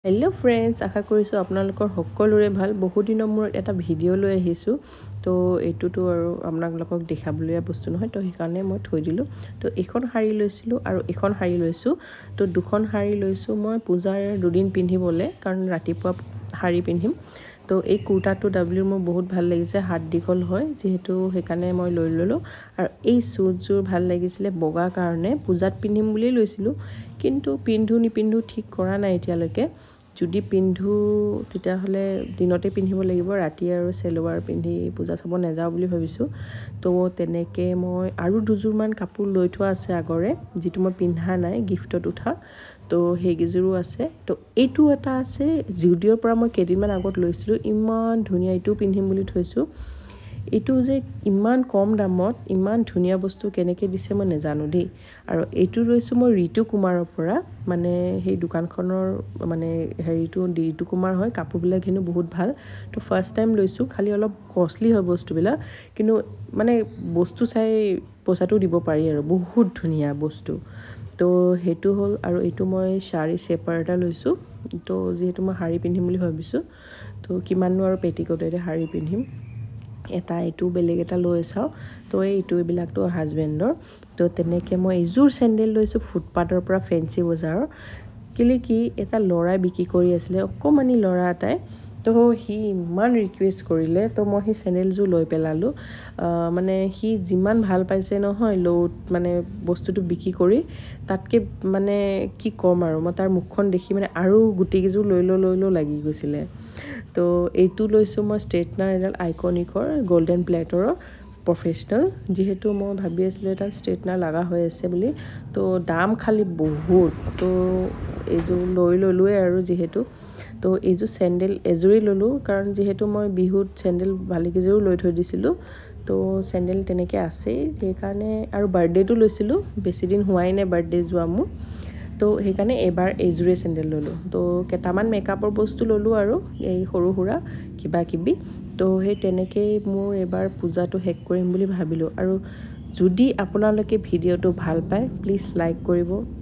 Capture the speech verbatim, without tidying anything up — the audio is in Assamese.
हेलो फ्रेंड्स आशा কৰিছো আপোনালোকৰ সকলোৰে ভাল বহুত দিনৰ মূৰত এটা ভিডিও লৈ আহিছো তো এটুটো আৰু আপোনালোকক দেখাবলগীয়া বস্তু নহয় তো সেইকাৰণে মই থৈ দিলো তো এখন শাৰী লৈছিলো আৰু এখন শাৰী লৈছো তো দুখন শাৰী লৈছো মই পূজাৰ দুদিন পিন্ধিবলে কাৰণ ৰাতিপুৱা শাৰী পিন্ধিম তো এই কুৰ্তাটো ডাব্লিউ মোৰ বহুত ভাল লাগিছে হাত দীঘল হয় যেহেতু সেইকাৰণে মই লৈ ললো আৰু এই সুটজোৰ ভাল লাগিছিলে বগা কাৰণে পূজাত পিন্ধিম বুলি লৈছিলো কিন্তু পিন্ধু নিপিন্ধু ঠিক কৰা নাই এতিয়ালৈকে যদি পিন্ধু তেতিয়া হলে দিনতে পিন্ধিব লাগিব ৰাতি আৰু সেলৱাৰ পিন্ধি পূজা চাব নেযাও বুলি ভাবিছো তো তেনেকে মই আৰু দুজোৰ মান কাপোৰ লৈ থোৱা আছে আগৰে যেটো মই পিন্ধা নাই গিফটত উঠা তো হেগিজুৰো আছে তো এইটো এটা আছে জুডিওৰ পৰা মই কেদিনমান আগত লৈছিলো ইমান ধুনিয়া এইটো পিন্ধিম বুলি থৈছো এইটো যে ইমান কম দামত ইমান ধুনিয়া বস্তু কেনেকে দিছে মই নেজানো দেই আৰু এইটো লৈছো মই ঋতু কুমাৰৰ পৰা মানে সেই দোকানখনৰ মানে হেৰিটো ঋতু কুমাৰ হয় কাপোৰবিলাক হেনো বহুত ভাল তো ফাৰ্স্ট টাইম লৈছো খালি অলপ কষ্টলি হয় বস্তুবিলাক কিন্তু মানে বস্তু চাই পইচাটো দিব পাৰি আৰু বহুত ধুনিয়া বস্তু তো হেতু হল আৰু এইটো মই শাৰী সেপাৰ এটা লৈছো তো যেহেতু মই শাৰী পিন্ধিম বুলি ভাবিছো তো কিমাননো আৰু পেটিকোটেৰে শাৰী পিন্ধিম এটা এইটো বেলেগ এটা লৈ চাও তো এইটো বিলাকটো হাজবেণ্ডৰ তো তেনেকে মই ইজুৰ স্যান্ডেল লৈছো ফুটপাথৰ পৰা ফেন্সি বজাৰৰ কিলে কি এটা লৰা বিকি কৰি আছিল অকমানি লৰা এটাই তো হি ইমান ৰিকুৱেষ্ট কৰিলে তো মই হি স্যান্ডেলজু লৈ পেলালো মানে হি যিমান ভাল পাইছে নহয় লোট মানে বস্তুটো বিকি কৰি তাতকে মানে কি কম আৰু মই তাৰ মুখখন দেখি মানে আৰু গুটি গিজু লৈ লৈ লৈ লাগি গৈছিলে তো এইটো লৈছো মই ষ্ট্ৰেটনাৰ এডাল আইকনিকৰ গোল্ডেন প্লেটৰ প্ৰফেশনাল যেহেতু মই ভাবি আছিলো এটা ষ্ট্ৰেটনাৰ লাগা হৈ আছে বুলি তো দাম খালি বহুত তো এইজু লৈ ললোৱে আৰু যেহেতু তো এইজু স্যান্ডেল এজুৰি ললো কাৰণ যেহেতু মই বিহুত স্যান্ডেল ভালিকিজুৰো লৈ থৈ দিছিলো তো স্যান্ডেল তেনেকে আছে সেই কাৰণে আৰু বাৰ্থডেটো লৈছিলো বেছি দিন হোৱাই নাই বাৰ্থডে যোৱা মোৰ তো সেইকাৰণে এবাৰ এজুৰে স্যান্ডেল ললো তো কেটামান মেকআপৰ বস্তু ললো আৰু এই সৰু হুৰা কিবা কিবি তো সেই তেনেকে মোৰ এবাৰ পূজাটো হেক কৰিম বুলি ভাবিলো আৰু যদি আপোনালোকে ভিডিওটো ভাল পায় প্লিজ লাইক কৰিব